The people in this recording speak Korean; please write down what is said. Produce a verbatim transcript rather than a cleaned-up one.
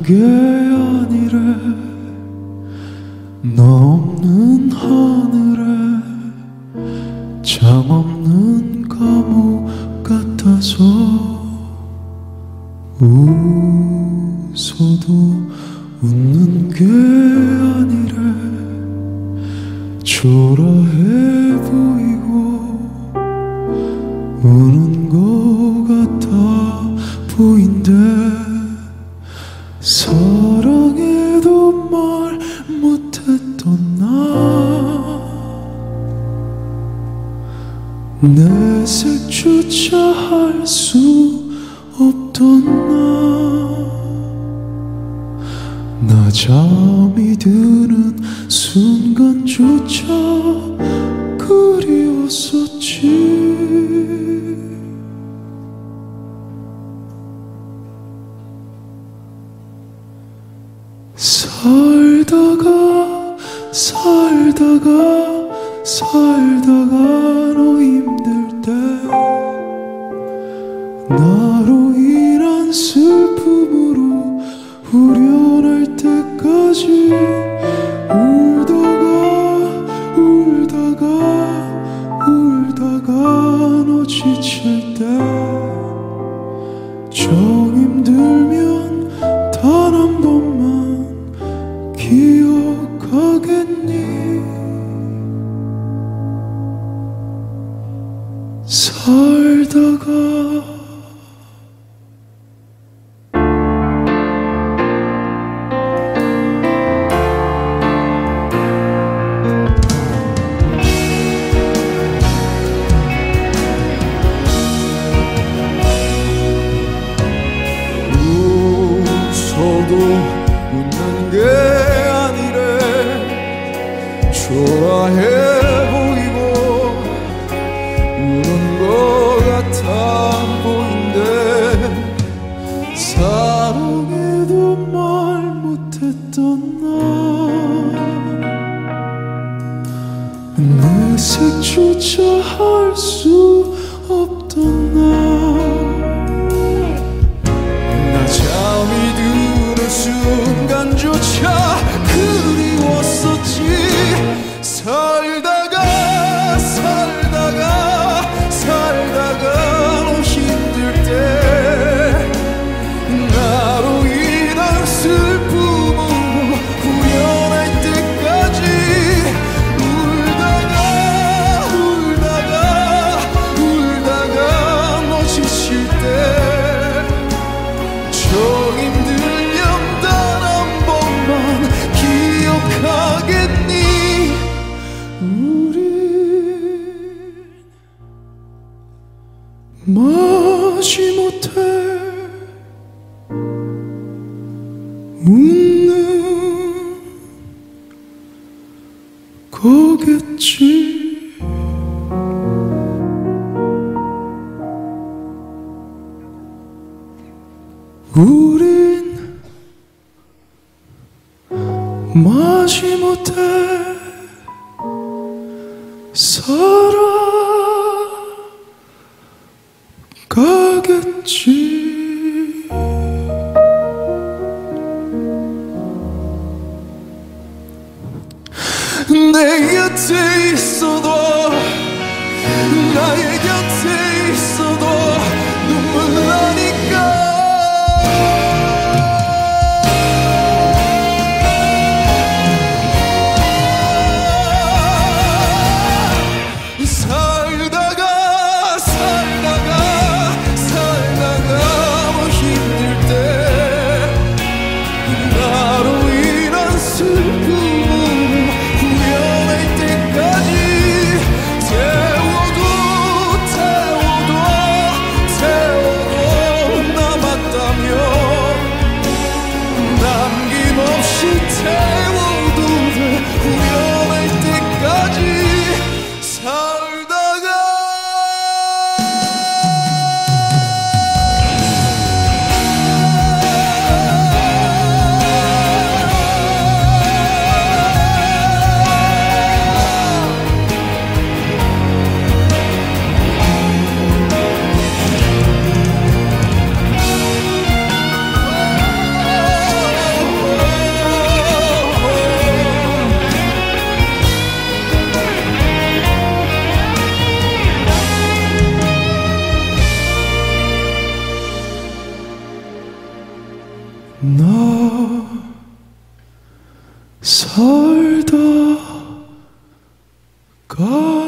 웃는 게 아니래. 너 없는 하늘에 잠 없는 감옥 같아서 웃어도 웃는 게 아니래. 초라해 보이고 우는 것 같아 보인대. 사랑해도 말 못했던 나, 내색조차 할 수 없던 나, 나 잠이 드는 순간조차 그리웠었지. 살다가 살다가 살다가 너 힘들 때, 나로 인한 슬픔으로 후련할 때까지 울다가 울다가 울다가 너 지칠 때, 정 힘들면 단 한 번만 기억하겠니? 살다가 웃어도 웃는 게 아니래. 초라해 보이고 우는 것 같아 보인대. 사랑해도 말 못했던 나, 내색조차 할 수 없던 나, 나 잠이 드는 순간조차 그리웠었지. 살다가 살다가 살다가 너 힘들 때, 나로 인한 슬픔으로 후련할 때까지 울다가 울다가 울다가 너 지칠 때, 정 힘들면 단 한 번만 기억하겠니? 우린 마지못해 웃는 거겠지. 우린 마지못해 살아가겠지. 내 곁에 있어도, 나의 곁에 있어도 눈물 나니까. 살다가 살다가 살다가 뭐 힘들 때, 나로 인한 슬픔으로 후련할 때까지 태워도 태워도 태워도 남았다면, 남김없이 태워도 돼. 후련할 때까지 살다가. 살다가